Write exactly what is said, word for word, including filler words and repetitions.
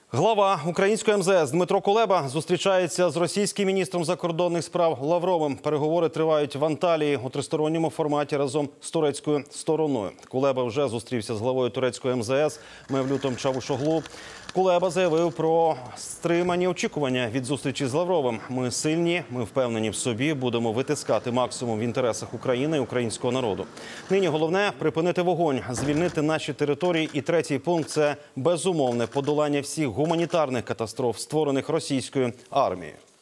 Глава української ем зе ес Дмитро Кулеба зустрічається з російським міністром закордонних справ Лавровим. Переговори тривають в Анталії у тристоронньому форматі разом з турецькою стороною. Кулеба вже зустрівся з главою турецької ем зе ес Мевлютом Чавушоглу. Кулеба заявив про стримані очікування від зустрічі з Лавровим. Ми сильні, ми впевнені в собі, будемо витискати максимум в інтересах України і українського народу. Нині головне – припинити вогонь, звільнити наші території. І третій пункт – це безумовне подолання всіх гуманітарних катастроф, створених російською армією.